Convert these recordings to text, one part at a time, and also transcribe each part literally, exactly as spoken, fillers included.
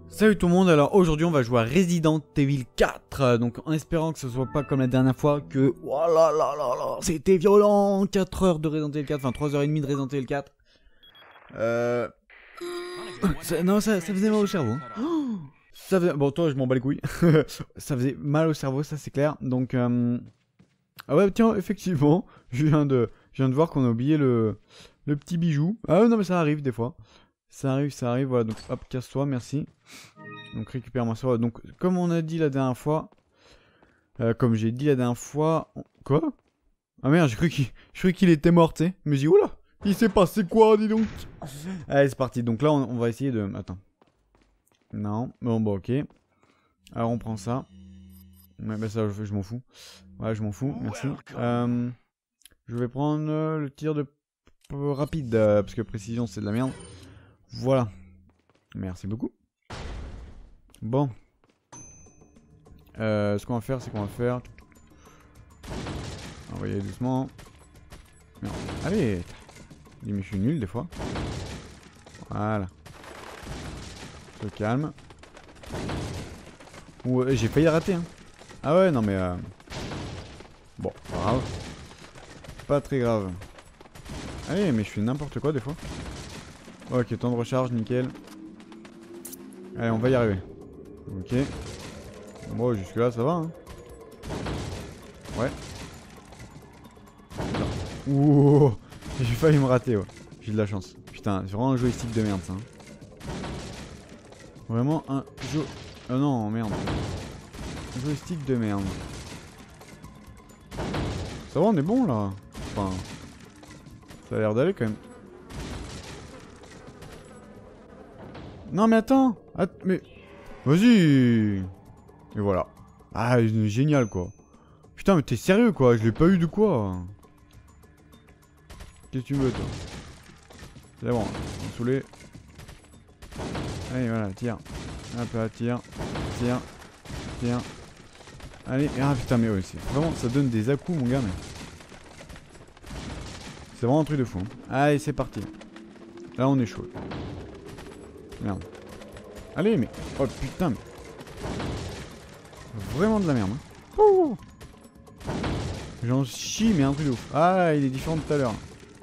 Salut tout le monde, alors aujourd'hui on va jouer à Resident Evil quatre, donc en espérant que ce soit pas comme la dernière fois que... Oh là là là là, c'était violent, quatre heures de Resident Evil quatre, enfin trois heures trente de Resident Evil quatre. Euh... Ça, non, ça, ça faisait mal au cerveau. Oh, ça faisait... Bon, toi je m'en bats les couilles. Ça faisait mal au cerveau, ça c'est clair, donc... Euh... Ah ouais, tiens, effectivement, je viens de, je viens de voir qu'on a oublié le... le petit bijou. Ah non mais ça arrive des fois. Ça arrive, ça arrive, voilà, donc hop, casse-toi, merci. Donc récupère-moi ça. Donc comme on a dit la dernière fois, euh, comme j'ai dit la dernière fois... On... Quoi? Ah merde, j'ai cru qu'il qu qu'il était mort, tu sais. Mais j'ai dit, oula, il s'est passé quoi, dis donc? Allez, c'est parti. Donc là, on, on va essayer de... Attends. Non, bon, bah ok. Alors on prend ça. Ouais, bah ça, je, je m'en fous. Ouais, je m'en fous, merci. Euh, je vais prendre euh, le tir de rapide, euh, parce que précision, c'est de la merde. Voilà. Merci beaucoup. Bon. Euh, ce qu'on va faire, c'est qu'on va faire... On va y aller doucement. Non. Allez. Mais je suis nul des fois. Voilà. Se calme. Ouh, j'ai failli rater. Hein. Ah ouais, non mais... Euh... Bon, pas grave. Pas très grave. Allez, mais je fais n'importe quoi des fois. Ok, temps de recharge, nickel. Allez, on va y arriver. Ok. Bon, jusque là, ça va. Hein. Ouais. Ouh, j'ai failli me rater, ouais. J'ai de la chance. Putain, c'est vraiment un joystick de merde, ça. Hein. Vraiment un jo... Oh non, merde. Un joystick de merde. Ça va, on est bon, là. Enfin... Ça a l'air d'aller, quand même. Non, mais attends. Att mais... Vas-y. Et voilà. Ah, génial, quoi. Putain, mais t'es sérieux, quoi. Je l'ai pas eu de quoi. Qu'est-ce que tu veux, toi? C'est bon, on va saouler. Allez, voilà, tire. Hop là, tire. Tire. Tire. Allez, ah putain, mais ouais, c'est vraiment, ça donne des à-coups, mon gars, mais... C'est vraiment un truc de fou. Hein. Allez, c'est parti. Là, on est chaud. Merde. Allez, mais... Oh, putain, mais... Vraiment de la merde. Hein. Oh, j'en chie, mais un truc de ouf. Ah, il est différent de tout à l'heure.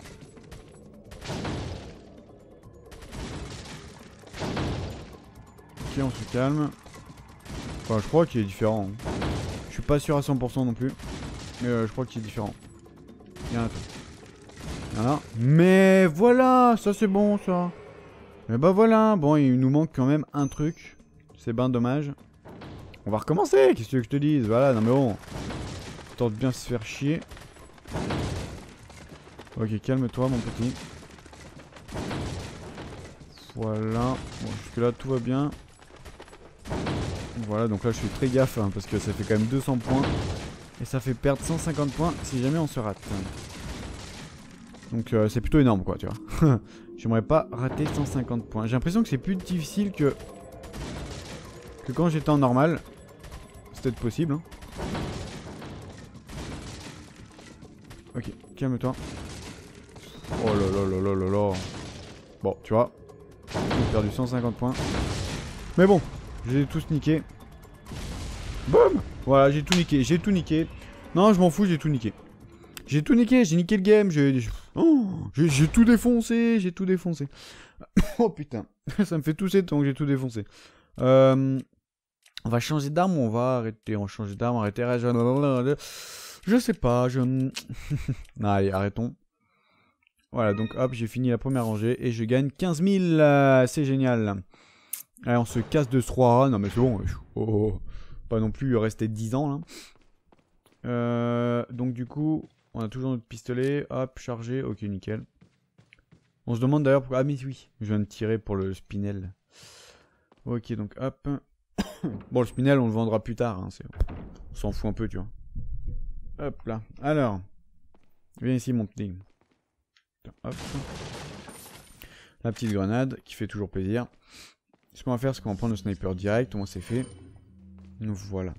Ok, on se calme. Enfin, je crois qu'il est différent. Hein. Je suis pas sûr à cent pour cent non plus. Mais euh, je crois qu'il est différent. Il y en a tout. Il y en a. Mais voilà, ça c'est bon, ça. Mais bah voilà. Bon, il nous manque quand même un truc. C'est ben dommage. On va recommencer, qu'est-ce que tu veux que je te dise? Voilà, non mais bon. Tente bien se faire chier. Ok, calme-toi mon petit. Voilà. Bon, jusque là tout va bien. Voilà, donc là je fais très gaffe hein, parce que ça fait quand même deux cents points. Et ça fait perdre cent cinquante points si jamais on se rate. Donc euh, c'est plutôt énorme quoi, tu vois. J'aimerais pas rater cent cinquante points. J'ai l'impression que c'est plus difficile que... Que quand j'étais en normal. C'est peut-être possible. Hein. Ok, calme-toi. Oh là là là là là là. Bon, tu vois. J'ai perdu cent cinquante points. Mais bon, j'ai tous niqué. Boum. Voilà, j'ai tout niqué, j'ai tout niqué. Non, je m'en fous, j'ai tout niqué. J'ai tout niqué, j'ai niqué le game, j'ai... Oh, j'ai tout défoncé, j'ai tout défoncé. Oh putain, ça me fait tousser tant que j'ai tout défoncé. Euh... On va changer d'arme ou on va arrêter? On va changer d'arme, arrêter, je... je sais pas, je... Allez, arrêtons. Voilà, donc hop, j'ai fini la première rangée et je gagne quinze mille, euh, c'est génial. Allez, on se casse de ce roi. Non mais c'est bon, oh, oh. Pas non plus rester dix ans là. Euh, donc du coup, on a toujours notre pistolet, hop, chargé, ok, nickel. On se demande d'ailleurs pourquoi... Ah mais oui, je viens de tirer pour le spinel. Ok, donc hop... Bon, le spinel, on le vendra plus tard. Hein, on s'en fout un peu, tu vois. Hop là. Alors. Viens ici, mon petit. Hop. La petite grenade qui fait toujours plaisir. Ce qu'on va faire, c'est qu'on va prendre le sniper direct. Au moins, c'est fait. Nous voilà.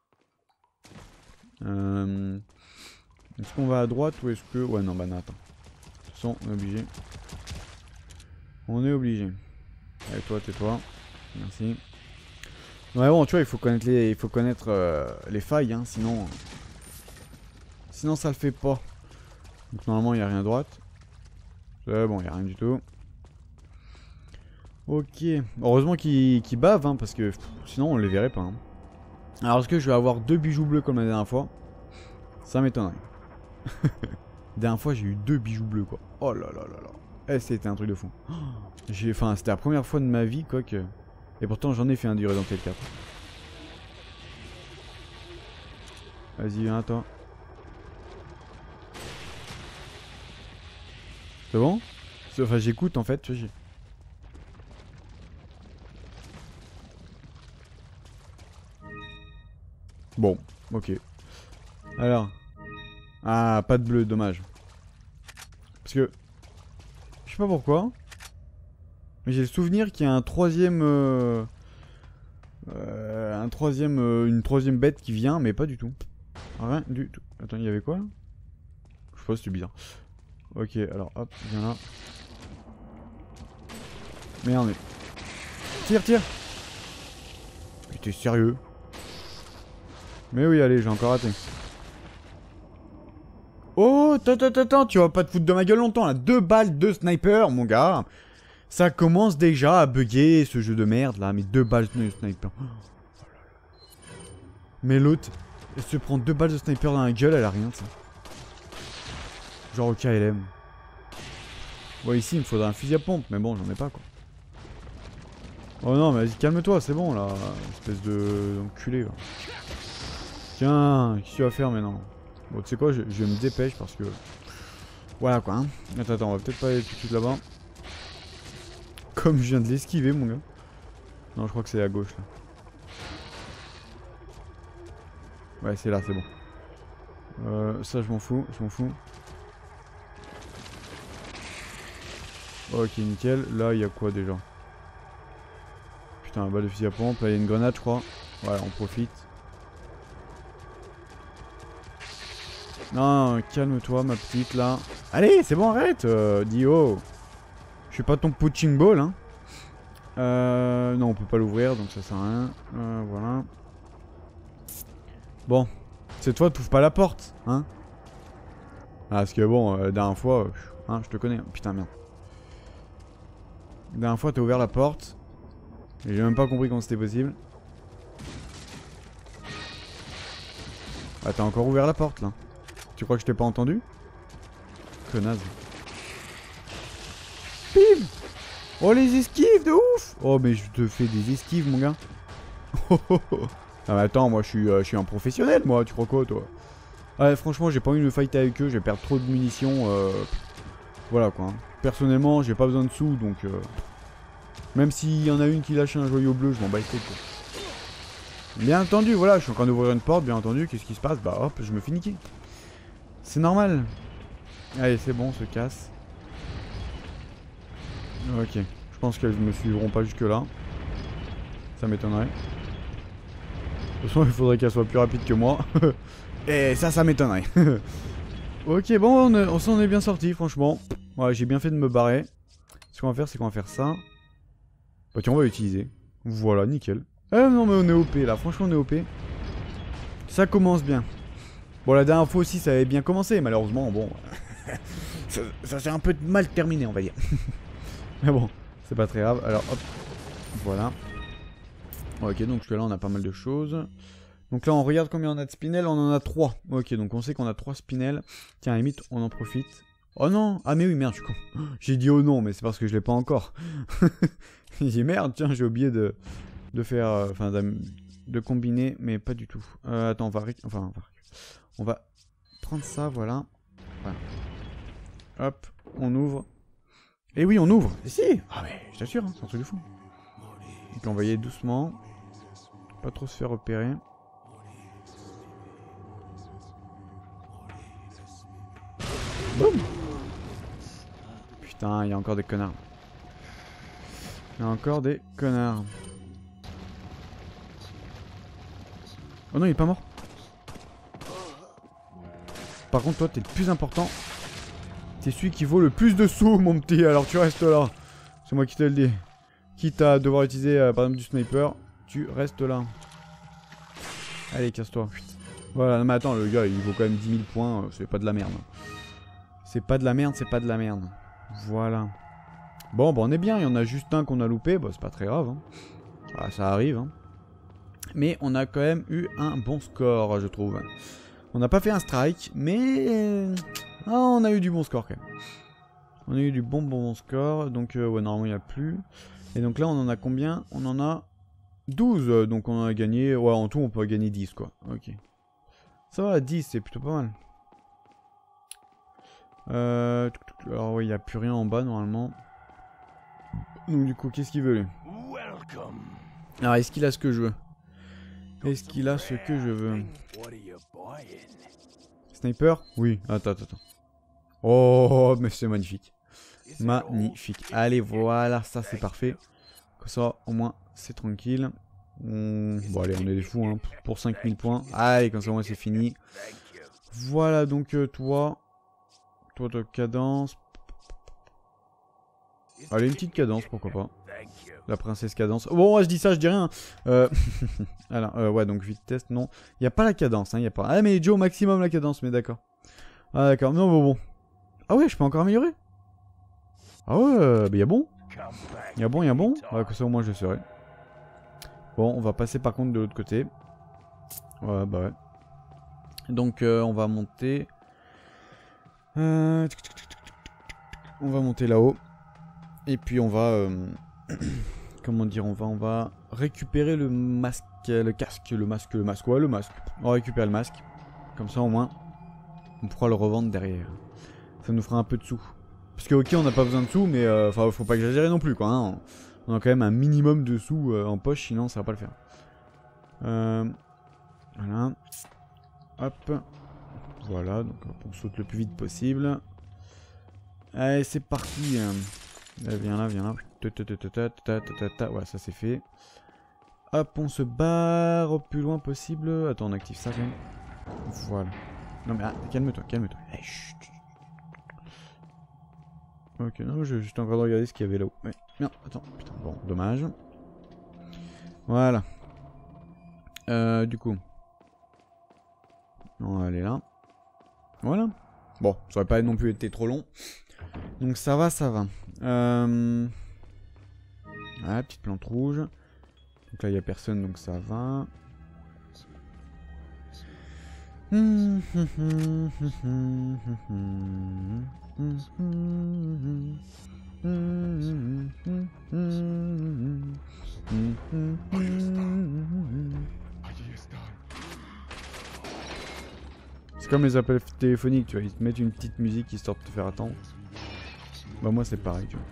Euh... Est-ce qu'on va à droite ou est-ce que... Ouais, non, bah non, attends. De toute façon, on est obligé. On est obligé. Allez, toi, tais-toi. Merci. Ouais bon tu vois il faut connaître les, il faut connaître euh, les failles hein, sinon sinon ça le fait pas. Donc normalement il n'y a rien à droite. C'est bon il n'y a rien du tout. Ok. Heureusement qu'ils qu'ils bavent hein, parce que pff, sinon on les verrait pas. Hein. Alors est-ce que je vais avoir deux bijoux bleus comme la dernière fois? Ça m'étonnerait. La dernière fois j'ai eu deux bijoux bleus quoi. Oh là là là là. Eh c'était un truc de fou. J'ai, enfin c'était la première fois de ma vie quoi que... Et pourtant j'en ai fait un du Resident Evil quatre. Vas-y viens toi. C'est bon? Enfin j'écoute en fait, tu vois. Bon, ok. Alors. Ah, pas de bleu, dommage. Parce que... Je sais pas pourquoi. Mais j'ai le souvenir qu'il y a un troisième... Euh, euh, un troisième... Euh, une troisième bête qui vient, mais pas du tout. Rien du tout. Attends, il y avait quoi là? Je sais pas, c'était bizarre. Ok, alors hop, viens là. Merde, mais... Tire, tire. Mais t'es sérieux? Mais oui, allez, j'ai encore raté. Oh, attends, attends, attends, tu vas pas te foutre de ma gueule longtemps là. Deux balles, deux snipers, mon gars. Ça commence déjà à bugger ce jeu de merde là. Mais deux balles de sniper. Mais l'autre, elle se prend deux balles de sniper dans la gueule, elle a rien, ça. Genre au K L M. Bon, ici, il me faudra un fusil à pompe, mais bon, j'en ai pas quoi. Oh non, mais vas-y, calme-toi, c'est bon là. Espèce de d'enculé là. Tiens, qu'est-ce que tu vas faire maintenant? Bon, tu sais quoi, je, je me dépêche parce que... Voilà quoi, hein. Attends, attends, on va peut-être pas aller tout de suite là-bas. Comme je viens de l'esquiver, mon gars. Non, je crois que c'est à gauche là. Ouais, c'est là, c'est bon. Euh, ça, je m'en fous, je m'en fous. Ok, nickel. Là, il y a quoi déjà? Putain, un balle de fusil à pompe. Là, il y a une grenade, je crois. Voilà, on profite. Non, calme-toi, ma petite, là. Allez, c'est bon, arrête, euh, Dio. Je suis pas ton punching ball, hein. Euh, non, on peut pas l'ouvrir, donc ça sert à rien. Euh, voilà. Bon, c'est toi, t'ouvres pas la porte, hein. Ah, parce que bon, euh, la dernière fois, euh, hein, je te connais. Putain, merde. La dernière fois, t'as ouvert la porte. Et j'ai même pas compris comment c'était possible. Ah, t'as encore ouvert la porte, là. Tu crois que je t'ai pas entendu? Connasse. Bim! Oh, les esquives de ouf! Oh, mais je te fais des esquives, mon gars. Oh, oh, oh. Ah, mais attends, moi, je suis, euh, je suis un professionnel, moi. Tu crois quoi, toi? Ouais, franchement, j'ai pas envie de me fighter avec eux. Je vais perdre trop de munitions. Euh... Voilà, quoi. Personnellement, j'ai pas besoin de sous, donc... Euh... Même s'il y en a une qui lâche un joyau bleu, je m'en bats les couilles, quoi. Bien entendu, voilà, je suis en train d'ouvrir une porte, bien entendu. Qu'est-ce qui se passe? Bah, hop, je me fais niquer. C'est normal. Allez, c'est bon, on se casse. Ok. Je pense qu'elles me suivront pas jusque là. Ça m'étonnerait. De toute façon, il faudrait qu'elles soient plus rapides que moi. Et ça, ça m'étonnerait. Ok, bon, on s'en est bien sorti, franchement. Ouais, j'ai bien fait de me barrer. Ce qu'on va faire, c'est qu'on va faire ça. Bah tiens, on va l'utiliser. Voilà, nickel. Ah non, mais on est O P là. Franchement, on est O P. Ça commence bien. Bon, la dernière fois aussi, ça avait bien commencé. Malheureusement, bon... ça, ça s'est un peu mal terminé, on va dire. Mais bon, c'est pas très grave. Alors, hop. Voilà. Ok, donc là, on a pas mal de choses. Donc là, on regarde combien on a de spinels. On en a trois. Ok, donc on sait qu'on a trois spinels. Tiens, à la limite, on en profite. Oh non! Ah mais oui, merde, je suis con. J'ai dit oh non, mais c'est parce que je l'ai pas encore. J'ai dit merde, tiens, j'ai oublié de, de faire... Enfin, euh, de combiner, mais pas du tout. Euh, attends, on va... Enfin, on va... On va prendre ça, voilà. Voilà. Hop, on ouvre. Et oui, on ouvre. Et si. Ah mais, je t'assure, hein, c'est un truc de fou. Donc on va y aller doucement. Pas trop se faire repérer. Boum. Putain, il y a encore des connards. Il y a encore des connards. Oh non, il est pas mort. Par contre, toi, t'es le plus important. T'es celui qui vaut le plus de sous, mon petit. Alors tu restes là. C'est moi qui te le dis. quitte à devoir utiliser euh, par exemple du sniper, tu restes là. Allez, casse-toi. Voilà, non, mais attends, le gars il vaut quand même dix mille points, euh, c'est pas de la merde. C'est pas de la merde, c'est pas de la merde. Voilà. Bon, bah on est bien, il y en a juste un qu'on a loupé, bah c'est pas très grave. Hein. Voilà, ça arrive. Hein. Mais on a quand même eu un bon score, je trouve. On n'a pas fait un strike, mais... Ah, on a eu du bon score quand même. On a eu du bon bon, bon score, donc euh, ouais, normalement il n'y a plus. Et donc là on en a combien? On en a douze, donc on en a gagné... Ouais, en tout on peut gagner dix quoi. Ok. Ça va, dix, c'est plutôt pas mal. Euh... Alors oui, il n'y a plus rien en bas normalement. Donc du coup, qu'est-ce qu'il veut lui? Alors, est-ce qu'il a ce que je veux? Est-ce qu'il a ce que je veux? Sniper? Oui, attends, attends, attends. Oh, mais c'est magnifique. Magnifique. Allez, voilà, ça c'est parfait. Comme ça, au moins, c'est tranquille. On... Bon, allez, on est des fous hein, pour cinq mille points. Allez, comme ça, au moins, c'est fini. Voilà, donc euh, toi... Toi, ta cadence... Allez, une petite cadence, pourquoi pas. La princesse cadence. Bon, ouais, je dis ça, je dis rien. Euh... Alors, euh, ouais, donc vitesse, non. Il n'y a pas la cadence, hein, il n'y a pas. Ah, mais Joe, au maximum la cadence, mais d'accord. Ah, d'accord, non, bon, bon. Ah ouais, je peux encore améliorer. Ah ouais, mais il y a bon. Il y a bon, il y a bon. Ouais, que ça, au moins, je serai. Bon, on va passer par contre de l'autre côté. Ouais, bah ouais. Donc, euh, on va monter. Euh... On va monter là-haut. Et puis, on va... Euh... Comment dire, on va, on va récupérer le masque, le casque, le masque, le masque, ouais, le masque. On va récupérer le masque. Comme ça, au moins, on pourra le revendre derrière. Ça nous fera un peu de sous. Parce que, ok, on n'a pas besoin de sous, mais enfin, euh, faut pas exagérer non plus, quoi. Hein. On a quand même un minimum de sous euh, en poche, sinon ça va pas le faire. Euh, voilà. Hop. Voilà, donc hop, on saute le plus vite possible. Allez, c'est parti. Là, viens là, viens là. Ouais, ça c'est fait. Hop, on se barre au plus loin possible. Attends, on active ça quand même. Voilà. Non mais ah, calme-toi, calme-toi. Hey, chut. Ok, non, je suis en train de regarder ce qu'il y avait là-haut. Ouais. Non, attends, putain, bon, dommage. Voilà. Euh, du coup. On va aller là. Voilà. Bon, ça aurait pas non plus été trop long. Donc ça va, ça va. Euh... Ah, petite plante rouge. Donc là, il n'y a personne, donc ça va. C'est comme les appels téléphoniques, tu vois, ils te mettent une petite musique histoire de te faire attendre. Bah moi c'est pareil, tu vois.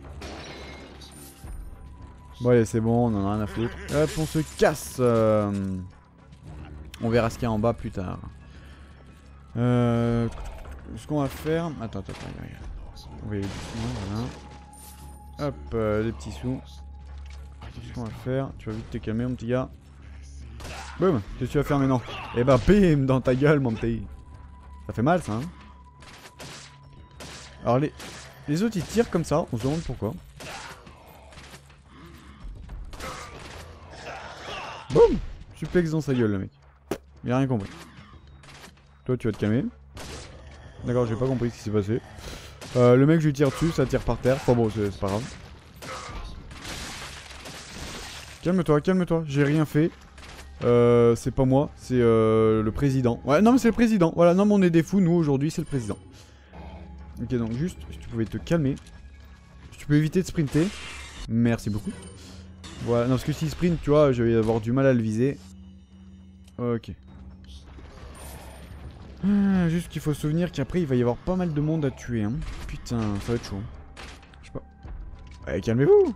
Bon allez, c'est bon, on en a rien à foutre. Hop, on se casse. euh... On verra ce qu'il y a en bas plus tard. Euh... Ce qu'on va faire... Attends, attends, attends, regarde. On va y aller doucement, voilà. Hop, euh, les petits sous. Ce qu'on va faire... Tu vas vite te calmer, mon petit gars. Boum. Qu'est-ce que tu vas faire maintenant? Eh bah, bim, dans ta gueule, mon petit. Ça fait mal, ça, hein. Alors, les... Les autres, ils tirent comme ça. On se demande pourquoi. Boum. Suplex dans sa gueule, le mec. Il a rien compris. Toi, tu vas te calmer. D'accord, j'ai pas compris ce qui s'est passé. Euh, le mec, je lui tire dessus, ça tire par terre. Enfin bon, c'est pas grave. Calme-toi, calme-toi. J'ai rien fait. Euh, c'est pas moi, c'est euh, le président. Ouais, non, mais c'est le président. Voilà, non, mais on est des fous. Nous, aujourd'hui, c'est le président. Ok, donc juste, si tu pouvais te calmer. Si tu peux éviter de sprinter. Merci beaucoup. Voilà, non, parce que s'il sprint, tu vois, je vais avoir du mal à le viser. Ok. Ah, juste qu'il faut se souvenir qu'après il va y avoir pas mal de monde à tuer. Hein. Putain, ça va être chaud. Je sais pas. Allez, calmez-vous.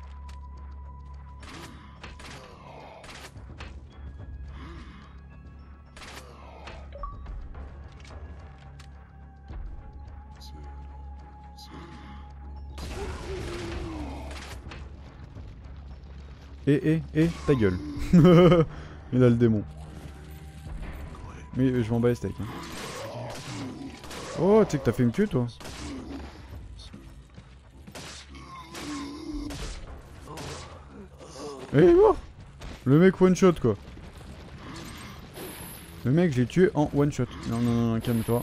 Eh, eh, eh, ta gueule. Il a le démon. Mais je m'en bats les steaks. Hein. Oh, tu sais que t'as fait me tuer, toi. Et il est mort. Le mec one shot quoi. Le mec je l'ai tué en one shot. Non non non, non calme-toi.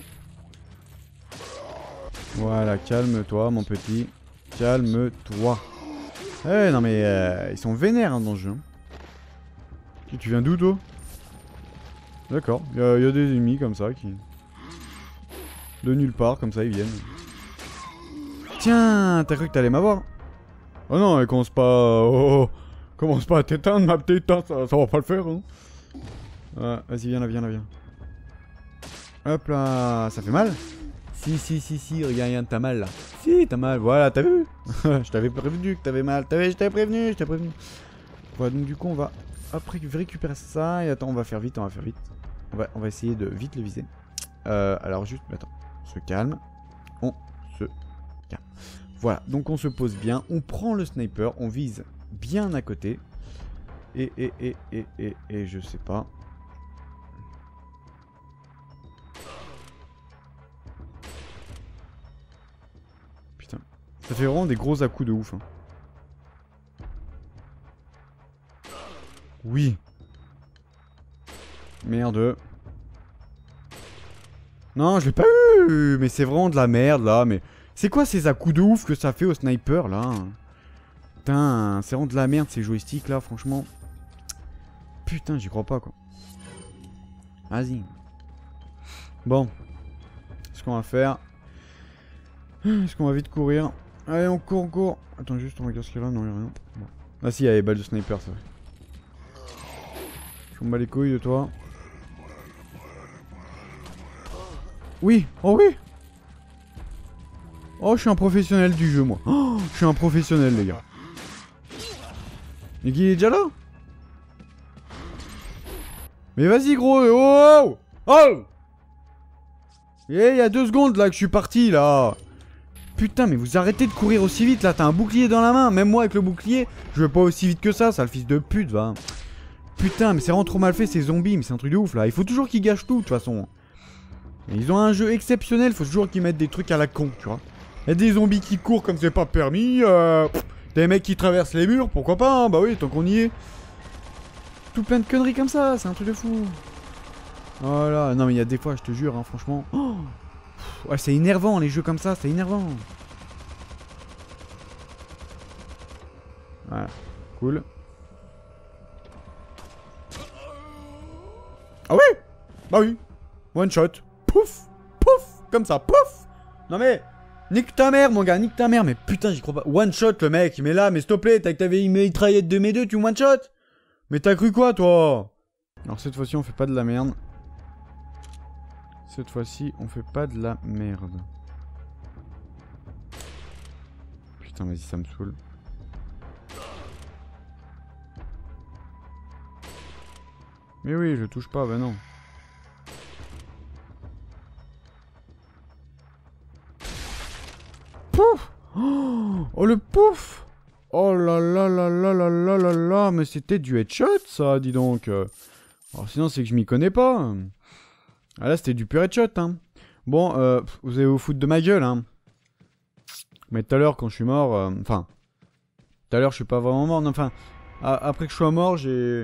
Voilà, calme-toi mon petit. Calme-toi. Eh non mais euh, ils sont vénères hein, dans le jeu. Tu, tu viens d'où toi? D'accord, il y, y a des ennemis comme ça qui... De nulle part, comme ça ils viennent. Tiens, t'as cru que t'allais m'avoir? Oh non, elle commence pas... Oh, oh, commence pas à t'éteindre ma petite, hein, ça, ça va pas le faire. Hein. Ouais, vas-y, viens là, viens là, viens. Hop là, ça fait mal? Si, si, si, si, regarde, regarde, t'as mal là. Si, t'as mal, voilà, t'as vu? Je t'avais prévenu que t'avais mal, je t'avais prévenu, je t'avais prévenu. Voilà, donc du coup, on va après récupérer ça. Et attends, on va faire vite, on va faire vite. On va, on va essayer de vite le viser. Euh, alors juste, attends, on se calme. On se calme. Voilà, donc on se pose bien. On prend le sniper, on vise bien à côté. Et, et, et, et, et, et, je sais pas. Putain, ça fait vraiment des gros à-coups de ouf. Hein. Oui. Merde. Non, je l'ai pas eu. Mais c'est vraiment de la merde là. Mais c'est quoi ces à-coups de ouf que ça fait au sniper là? Putain, c'est vraiment de la merde ces joysticks là, franchement. Putain, j'y crois pas quoi. Vas-y. Bon. Ce qu'on va faire. Est-ce qu'on va vite courir? Allez, on court, on court. Attends, juste, on regarde ce qu'il y a là. Non, il y a rien. Bon. Ah si, il y a les balles de sniper, ça. Je m'en bats les couilles de toi. Oui, oh oui. Oh, je suis un professionnel du jeu, moi. Oh, je suis un professionnel, les gars. Mais qui est déjà là? Mais vas-y, gros. Oh, oh. Eh, il y a deux secondes, là, que je suis parti, là. Putain, mais vous arrêtez de courir aussi vite, là. T'as un bouclier dans la main. Même moi, avec le bouclier, je vais pas aussi vite que ça, ça, le fils de pute, va. Putain, mais c'est vraiment trop mal fait, ces zombies. Mais c'est un truc de ouf, là. Il faut toujours qu'ils gâchent tout, de toute façon. Et ils ont un jeu exceptionnel, faut toujours qu'ils mettent des trucs à la con, tu vois. Il y a des zombies qui courent comme c'est pas permis. Euh, pff, des mecs qui traversent les murs, pourquoi pas, hein, bah oui, tant qu'on y est. Tout plein de conneries comme ça, c'est un truc de fou. Voilà, non mais il y a des fois, je te jure, hein, franchement. Oh, ouais, c'est énervant les jeux comme ça, c'est énervant. Voilà, cool. Ah oui? Bah oui. One shot. Pouf, pouf, comme ça, pouf. Non mais, nique ta mère mon gars, nique ta mère. Mais putain, j'y crois pas. One shot le mec, mais là, mais s'il te plaît, t'avais une mitraillette de mes deux, tu one shot? Mais t'as cru quoi toi? Alors cette fois-ci, on fait pas de la merde. Cette fois-ci, on fait pas de la merde. Putain, vas-y, ça me saoule. Mais oui, je touche pas, bah non. Pouf! Oh le pouf! Oh là là là là là là là là, mais c'était du headshot ça, dis donc. Alors sinon c'est que je m'y connais pas. Ah là c'était du pur headshot hein. Bon, euh, vous allez vous foutre de ma gueule hein. Mais tout à l'heure quand je suis mort, euh, enfin, tout à l'heure je suis pas vraiment mort, non, enfin, après que je sois mort j'ai...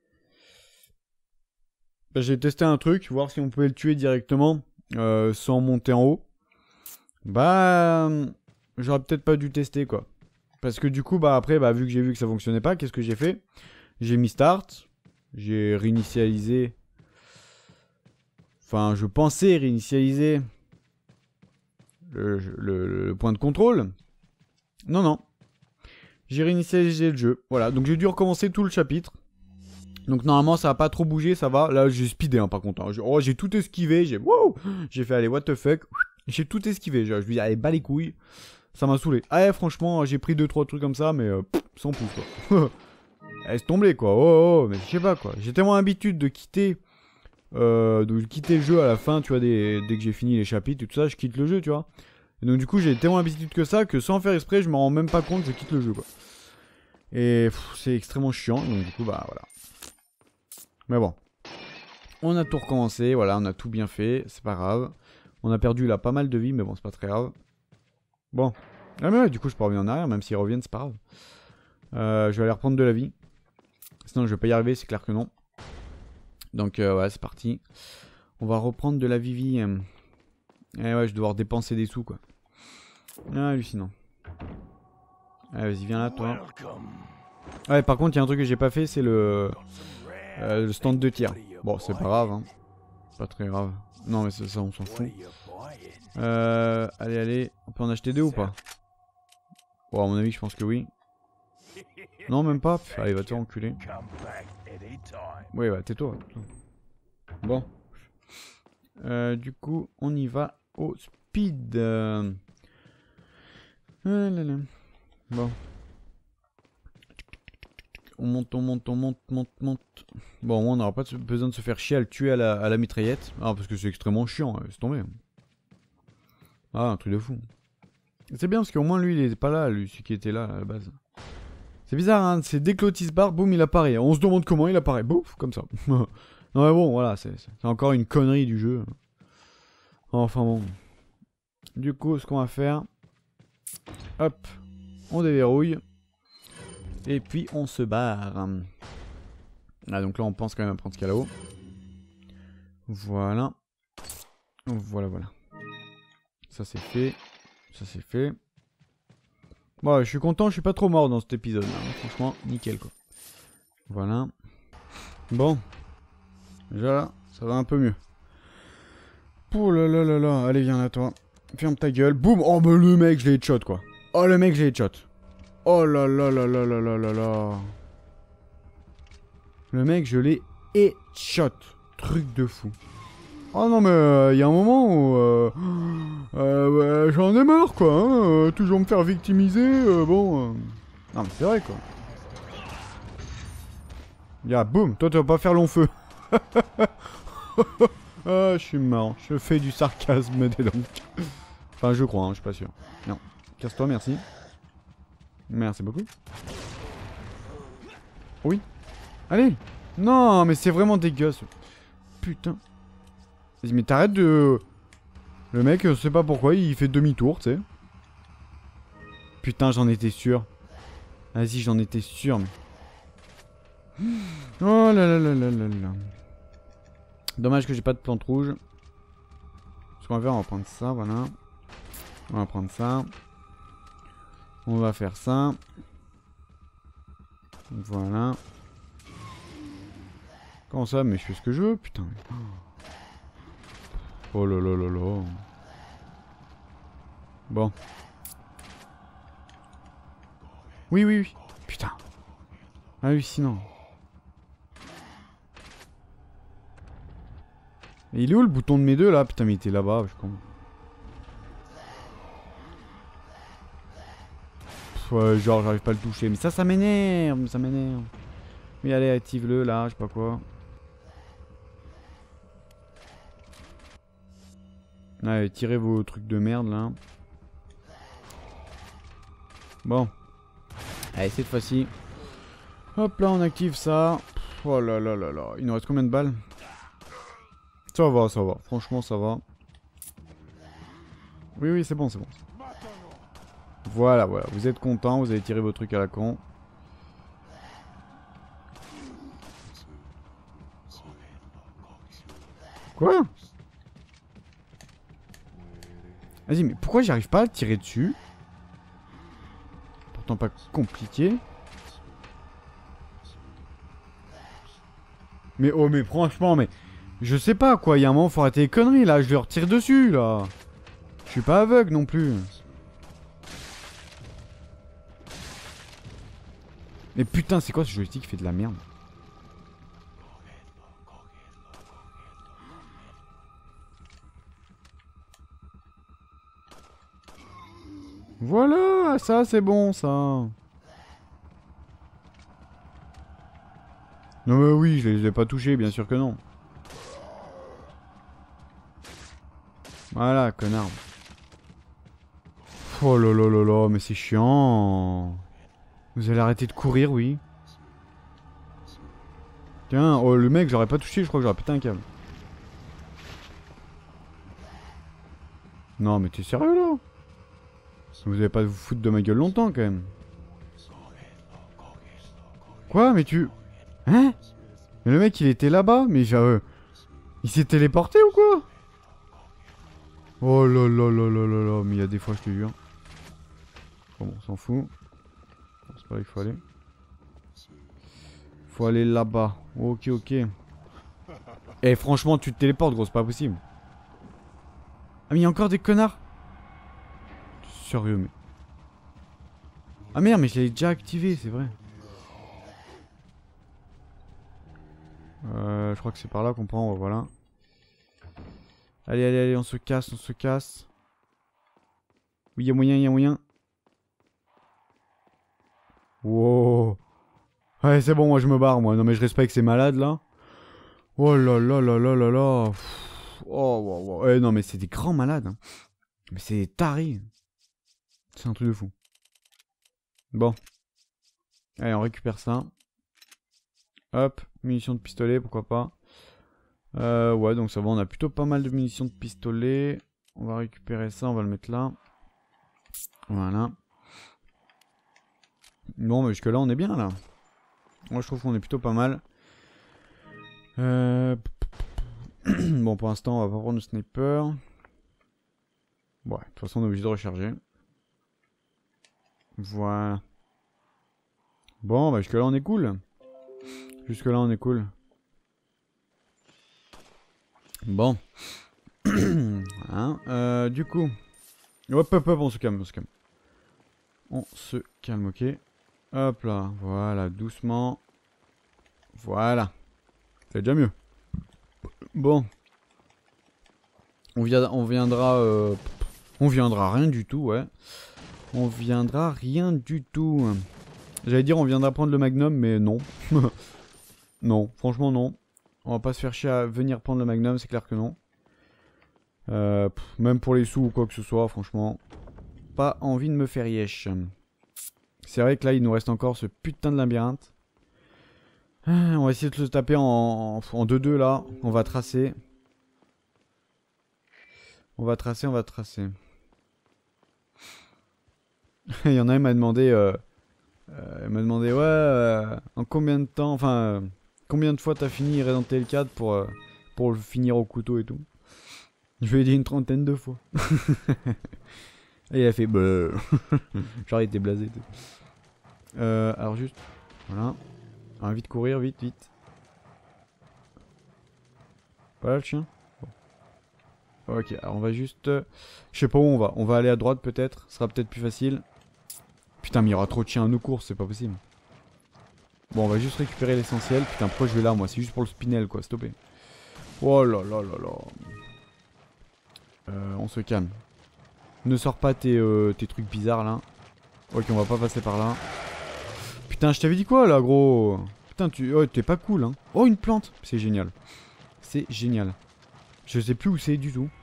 Bah, j'ai testé un truc, voir si on pouvait le tuer directement, euh, sans monter en haut. Bah, j'aurais peut-être pas dû tester quoi. Parce que du coup, bah après, bah vu que j'ai vu que ça fonctionnait pas, qu'est-ce que j'ai fait? J'ai mis start, j'ai réinitialisé. Enfin, je pensais réinitialiser le, le, le point de contrôle. Non, non. J'ai réinitialisé le jeu. Voilà, donc j'ai dû recommencer tout le chapitre. Donc normalement, ça va pas trop bouger, ça va. Là, j'ai speedé hein, par contre. Hein. Oh, j'ai tout esquivé, j'ai wow, j'ai fait allez, what the fuck. J'ai tout esquivé. Je lui dis, allez, bas les couilles. Ça m'a saoulé. Ah ouais, franchement, j'ai pris deux trois trucs comme ça, mais euh, pff, sans pouce quoi. Laisse tomber quoi. Oh, oh, oh, mais je sais pas quoi. J'ai tellement l'habitude de quitter, euh, de quitter le jeu à la fin, tu vois, des, dès que j'ai fini les chapitres et tout ça, je quitte le jeu, tu vois. Et donc du coup, j'ai tellement l'habitude que ça que sans faire exprès, je m'en rends même pas compte, je quitte le jeu quoi. Et c'est extrêmement chiant. Donc du coup, bah voilà. Mais bon, on a tout recommencé. Voilà, on a tout bien fait. C'est pas grave. On a perdu là pas mal de vie, mais bon, c'est pas très grave. Bon. Ah mais ouais, du coup je peux revenir en arrière, même s'ils reviennent, c'est pas grave. Euh, je vais aller reprendre de la vie. Sinon je vais pas y arriver, c'est clair que non. Donc euh, ouais, c'est parti. On va reprendre de la Vivi. Euh... Et ouais, je vais devoir dépenser des sous quoi. Ah, hallucinant. Allez, vas-y, viens là, toi. Ouais, par contre, il y a un truc que j'ai pas fait, c'est le... Euh, le stand de tir. Bon, c'est pas grave, hein. Pas très grave. Non, mais c'est ça, on s'en fout. Euh... Allez, allez. On peut en acheter deux ou pas? Bon, à mon avis, je pense que oui. Non, même pas. Pff, allez, va te faire enculer. Oui, bah, tais-toi. Bon. Euh, du coup, on y va au speed. Euh... Ah là là. Bon. On monte, on monte, on monte, monte, monte. Bon, on n'aura pas besoin de se faire chier à le tuer à la, à la mitraillette. Ah, parce que c'est extrêmement chiant, c'est tombé. Ah, un truc de fou. C'est bien parce qu'au moins lui, il est pas là, lui, celui qui était là à la base. C'est bizarre, hein, c'est dès que l'Otis barre, boum, il apparaît. On se demande comment il apparaît, bouf, comme ça. Non mais bon, voilà, c'est encore une connerie du jeu. Enfin bon. Du coup, ce qu'on va faire... Hop, on déverrouille. Et puis on se barre. Ah, donc là on pense quand même à prendre ce qu'il y a là-haut. Voilà. Voilà, voilà. Ça c'est fait. Ça c'est fait. Bon, je suis content, je suis pas trop mort dans cet épisode. Hein. Franchement, nickel quoi. Voilà. Bon. Déjà là, ça va un peu mieux. Oh là là là là. Allez, viens là toi. Ferme ta gueule. Boum. Oh, mais le mec, je l'ai headshot quoi. Oh, le mec, je l'ai headshot. Oh là là là là là là là là. Le mec, je l'ai headshot. Truc de fou. Oh non mais il euh, y a un moment où euh, euh, ouais, j'en ai marre quoi. Hein, euh, toujours me faire victimiser. Euh, bon. Euh... Non mais c'est vrai quoi. Ya boum. Toi tu vas pas faire long feu. Ah je suis marrant. Je fais du sarcasme des donc. Enfin je crois. Hein, je suis pas sûr. Non. Casse-toi merci. Merci beaucoup. Oui. Allez. Non, mais c'est vraiment dégueulasse. Putain. Vas-y, mais t'arrêtes de... Le mec, je sais pas pourquoi, il fait demi-tour, tu sais. Putain, j'en étais sûr. Vas-y, j'en étais sûr, mais... Oh là là là là là là. Dommage que j'ai pas de plante rouge. Ce qu'on va faire, on va prendre ça, voilà. On va prendre ça. On va faire ça. Voilà. Comment ça? Mais je fais ce que je veux, putain. Oh là là là là. Bon. Oui, oui, oui. Putain. Hallucinant. Et il est où le bouton de mes deux là? Putain, mais il était là-bas, je comprends. Ouais, genre, j'arrive pas à le toucher. Mais ça, ça m'énerve. Ça m'énerve. Oui, allez, active-le là, je sais pas quoi. Allez, tirez vos trucs de merde là. Bon. Allez, cette fois-ci. Hop là, on active ça. Oh là là là là. Il nous reste combien de balles? Ça va, ça va. Franchement, ça va. Oui, oui, c'est bon, c'est bon. Voilà, voilà. Vous êtes content, vous avez tiré vos trucs à la con. Quoi? Vas-y, mais pourquoi j'arrive pas à tirer dessus? Pourtant pas compliqué. Mais oh, mais franchement, mais... Je sais pas quoi, il y a un moment, faut arrêter les conneries là, je leur tire dessus là. Je suis pas aveugle non plus. Mais putain, c'est quoi ce joystick qui fait de la merde? Voilà, ça c'est bon ça. Non mais oui, je les ai pas touchés, bien sûr que non. Voilà, connard. Oh là là là là, mais c'est chiant. Vous allez arrêter de courir, oui. Tiens, oh le mec, j'aurais pas touché, je crois que j'aurais pété un câble. Non mais t'es sérieux là? Vous allez pas vous foutre de ma gueule longtemps quand même. Quoi? Mais tu... Hein? Mais le mec il était là-bas, mais genre, euh, il s'est téléporté ou quoi? Oh là là là là là là, mais il y a des fois je te jure. Bon, bon on s'en fout. C'est pas là qu'il faut aller. Faut aller là-bas. Ok, ok. Eh franchement tu te téléportes gros, c'est pas possible. Ah mais il y a encore des connards. Sérieux mais... Ah merde mais je l'ai déjà activé, c'est vrai. Euh, je crois que c'est par là qu'on prend, voilà. Allez, allez, allez, on se casse, on se casse. Oui, il y a moyen, il y a moyen. Wow. Ouais, c'est bon, moi je me barre, moi. Non mais je respecte ces malades là. Oh là là là là là là. Pff. Oh, wow, wow. Eh, non mais c'est des grands malades. Hein. Mais c'est des tarés. C'est un truc de fou. Bon. Allez, on récupère ça. Hop, munitions de pistolet, pourquoi pas. Euh, ouais, donc ça va, on a plutôt pas mal de munitions de pistolet. On va récupérer ça, on va le mettre là. Voilà. Bon, mais jusque là, on est bien là. Moi, je trouve qu'on est plutôt pas mal. Euh... Bon, pour l'instant, on va pas prendre le sniper. Ouais, de toute façon, on est obligé de recharger. Voilà. Bon, bah jusque là, on est cool. Jusque là, on est cool. Bon. Voilà. Euh, du coup. Hop, hop, hop, on se calme, on se calme. On se calme, ok. Hop là, voilà, doucement. Voilà. C'est déjà mieux. Bon. On, vient, on viendra... Euh, on viendra rien du tout, ouais. On viendra rien du tout. J'allais dire on viendra prendre le magnum, mais non. Non, franchement non. On va pas se faire chier à venir prendre le magnum, c'est clair que non. Euh, pff, même pour les sous ou quoi que ce soit, franchement. Pas envie de me faire yesh. C'est vrai que là, il nous reste encore ce putain de labyrinthe. On va essayer de se taper en deux deux là. On va tracer. On va tracer, on va tracer. Il y en a un qui m'a demandé... Euh, euh, il m'a demandé, ouais, euh, en combien de temps... Enfin, euh, combien de fois t'as fini Resident Evil quatre pour, euh, pour le finir au couteau et tout. Je lui ai dit une trentaine de fois. Et il a fait... Bah. Genre il était blasé. Euh, alors juste... Voilà. Alors, vite courir, vite, vite. Voilà le chien. Bon. Ok, alors on va juste... Je sais pas où on va. On va aller à droite peut-être. Ce sera peut-être plus facile. Putain mais il y aura trop de chiens à nos courses, c'est pas possible. Bon on va juste récupérer l'essentiel. Putain pourquoi je vais là moi? C'est juste pour le spinel quoi, stopper. Oh là là là là. Euh, on se calme. Ne sors pas tes, euh, tes trucs bizarres là. Ok on va pas passer par là. Putain je t'avais dit quoi là gros? Putain tu... Oh t'es pas cool hein. Oh une plante. C'est génial. C'est génial. Je sais plus où c'est du tout.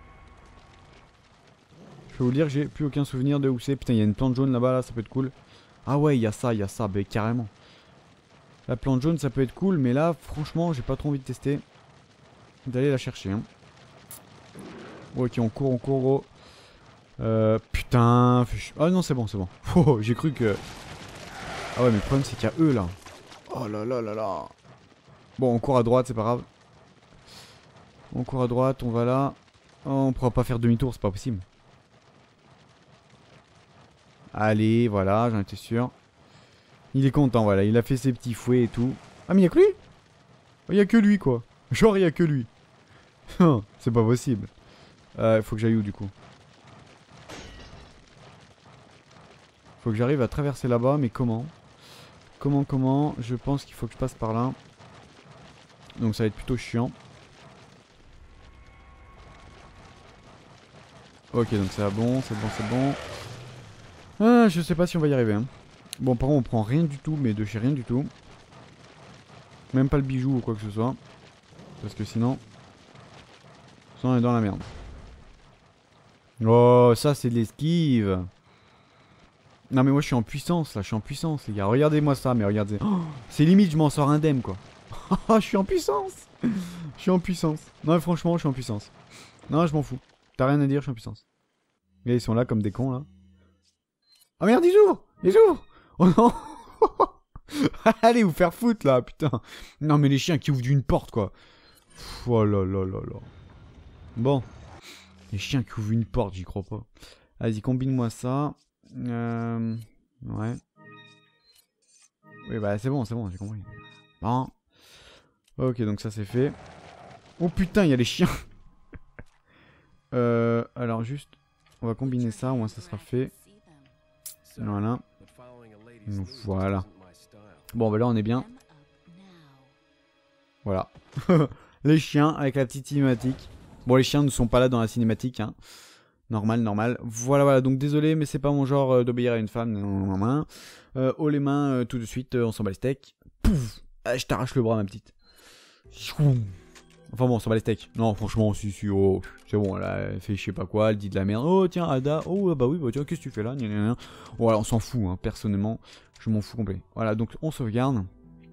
Je peux vous dire que j'ai plus aucun souvenir de où c'est. Putain il y a une plante jaune là-bas là, ça peut être cool. Ah ouais il y a ça, il y a ça, bah carrément. La plante jaune ça peut être cool mais là franchement j'ai pas trop envie de tester. D'aller la chercher hein. Ok on court, on court gros. Euh, putain. Ah non c'est bon, c'est bon. Oh, j'ai cru que... Ah ouais mais le problème c'est qu'il y a eux là. Oh là là là là. Bon on court à droite c'est pas grave. On court à droite, on va là. Oh, on pourra pas faire demi-tour, c'est pas possible. Allez, voilà, j'en étais sûr. Il est content, voilà, il a fait ses petits fouets et tout. Ah mais y'a que lui? Il y a que lui quoi. Genre il y a que lui. C'est pas possible. Euh, faut que j'aille où du coup? Faut que j'arrive à traverser là-bas, mais comment? Comment, comment? Je pense qu'il faut que je passe par là. Donc ça va être plutôt chiant. Ok, donc c'est bon, c'est bon, c'est bon. Ah, je sais pas si on va y arriver. Hein. Bon, par contre, on prend rien du tout, mais de chez rien du tout. Même pas le bijou ou quoi que ce soit. Parce que sinon... Sinon, on est dans la merde. Oh, ça, c'est de l'esquive. Non, mais moi, je suis en puissance, là. Je suis en puissance, les gars. Regardez-moi ça, mais regardez. Oh, c'est limite, je m'en sors indemne, quoi. Je suis en puissance. Je suis en puissance. Non, mais franchement, je suis en puissance. Non, je m'en fous. T'as rien à dire, je suis en puissance. Et ils sont là comme des cons, là. Oh merde, ils ouvrent! Ils ouvrent! Oh non! Allez vous faire foutre là, putain. Non mais les chiens qui ouvrent d'une porte quoi. Pff, oh là là là là. Bon. Les chiens qui ouvrent une porte, j'y crois pas. Vas-y, combine-moi ça. Euh... Ouais. Oui bah c'est bon, c'est bon, j'ai compris. Bon. Ok, donc ça c'est fait. Oh putain, il y a les chiens. euh, alors juste, on va combiner ça, au moins ça sera fait. Voilà. Voilà. Bon bah là on est bien. Voilà. Les chiens avec la petite cinématique. Bon les chiens ne sont pas là dans la cinématique hein. Normal, normal. Voilà, voilà. Donc désolé, mais c'est pas mon genre euh, d'obéir à une femme. Non, non, non. Euh, haut les mains, euh, tout de suite, euh, on s'en bat les steaks. Pouf, ah, je t'arrache le bras, ma petite. Enfin bon, on s'en bat les steaks. Non, franchement, si, si, oh, c'est bon, là, elle fait je sais pas quoi, elle dit de la merde. Oh, tiens, Ada, oh, bah oui, bah tiens, qu'est-ce que tu fais là? Voilà, on s'en fout, hein, personnellement. Je m'en fous complet. Voilà, donc on sauvegarde.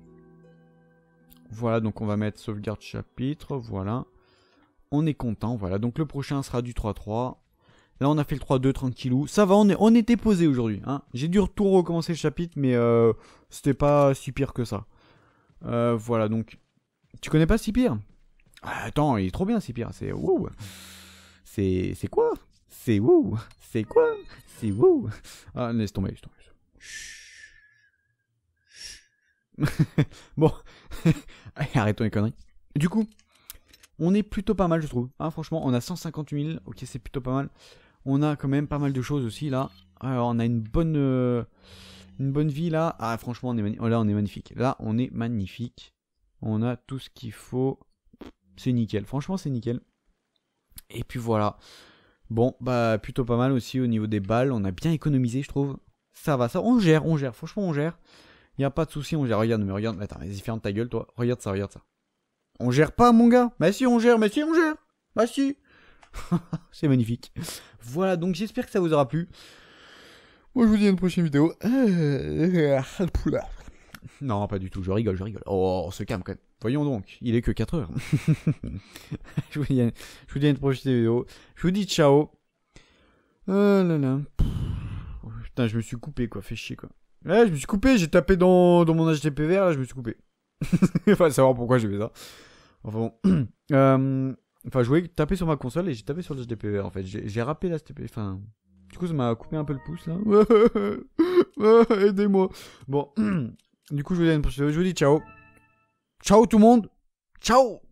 Voilà, donc on va mettre sauvegarde chapitre, voilà. On est content, voilà. Donc le prochain sera du trois trois. Là, on a fait le trois deux tranquillou. Ça va, on, est, on était posé aujourd'hui. Hein. J'ai dû tout recommencer le chapitre, mais euh, c'était pas si pire que ça. Euh, voilà, donc... Tu connais pas si pire? Ah, attends, il est trop bien si pire. C'est... Wouh. C'est... C'est quoi? C'est wouh. C'est quoi? C'est wouh. Ah, laisse tomber, laisse tomber. Bon. Arrête les conneries. Du coup, on est plutôt pas mal, je trouve. Hein, franchement, on a cent cinquante mille. Ok, c'est plutôt pas mal. On a quand même pas mal de choses aussi là. Alors on a une bonne euh, une bonne vie là. Ah franchement on est oh, là on est magnifique. Là on est magnifique. On a tout ce qu'il faut. C'est nickel. Franchement c'est nickel. Et puis voilà. Bon bah plutôt pas mal aussi au niveau des balles. On a bien économisé je trouve. Ça va ça. On gère on gère. Franchement on gère. Y a pas de souci on gère. Regarde mais regarde. Attends vas-y ferme ta gueule toi. Regarde ça regarde ça. On gère pas mon gars. Bah si on gère. Bah si on gère. Bah si. C'est magnifique. Voilà, donc j'espère que ça vous aura plu. Moi, je vous dis à une prochaine vidéo. Non, pas du tout, je rigole, je rigole. Oh, on se calme quand même. Voyons donc, il est que quatre heures. je, vous dis à... je vous dis à une prochaine vidéo. Je vous dis ciao. Oh là là. Oh, putain, je me suis coupé, quoi. Fait chier, quoi. Ouais, je me suis coupé, j'ai tapé dans, dans mon H T T P vert, là, je me suis coupé. Enfin, savoir pourquoi j'ai fait ça. Enfin bon. euh... Enfin, je voulais taper sur ma console et j'ai tapé sur le H D P V en fait. J'ai rappelé la H D P V. Enfin, du coup, ça m'a coupé un peu le pouce là. Aidez-moi. Bon, du coup, je vous dis à une prochaine vidéo. Je vous dis ciao. Ciao tout le monde. Ciao.